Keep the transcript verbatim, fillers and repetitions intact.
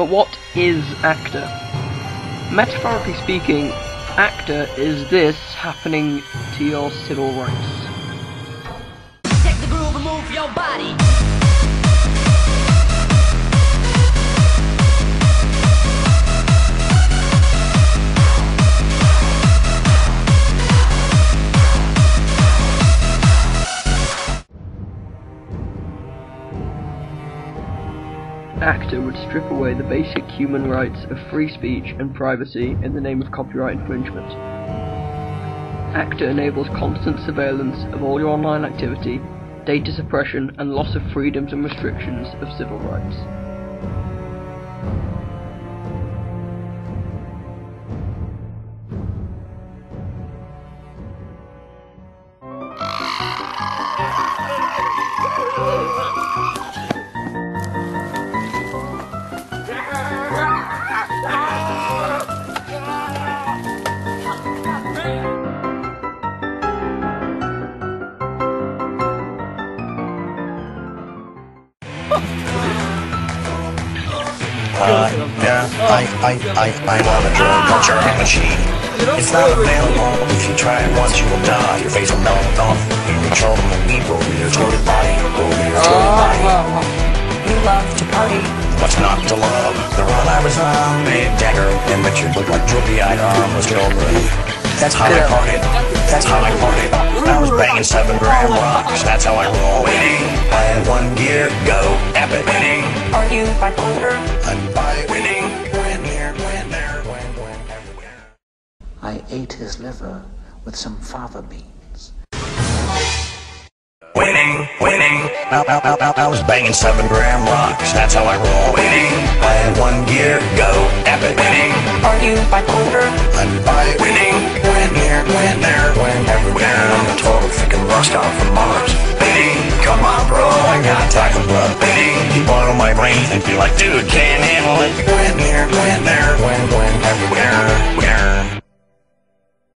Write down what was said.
But what is ACTA? Metaphorically speaking, ACTA is this happening to your civil rights. Take the groove and move your body. ACTA would strip away the basic human rights of free speech and privacy in the name of copyright infringement. ACTA enables constant surveillance of all your online activity, data suppression and loss of freedoms and restrictions of civil rights. Uh, yeah, I, I, I, I love a drug culture machine. It's not available. If you try it once, you will die. Your face will melt off. You control the weed over your exploded body. Over your exploded body. You love to party. What's not to love? The run I was on, Big Dagger, and Richard looked like droopy-eyed arm was killed. That's how I partied. That's how I partied. I was banging seven gram rocks. That's how I roll. Winning. I had one gear. Go. Epic. Winning. Are you bipolar? I'm bi. Winning. Win here. Win there. Win. Win everywhere. I ate his liver with some fava beans. Winning, winning. I, I, I, I was banging seven gram rocks. That's how I roll. Winning. I had one gear. Go. Epic. Winning. Are you bipolar? I'm bi. Winning. Win here, win there, win everywhere. I'm a total freaking rockstar from Mars. Winning. Come on, bro. I got tackle blood. Winning. You bottle my brain and be like, dude, can't handle it. Win here, win there, win